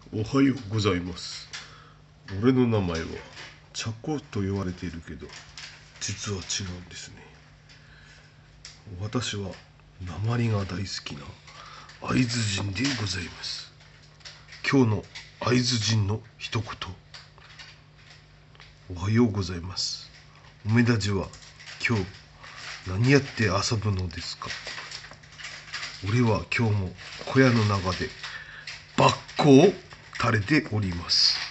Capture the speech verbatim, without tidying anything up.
おはようございます。俺の名前はチャコと言われているけど、実は違うんですね。私は鉛が大好きな会津人でございます。今日の会津人の一言。おはようございます。おめだじは今日何やって遊ぶのですか？俺は今日も小屋の中でバッコを垂れております。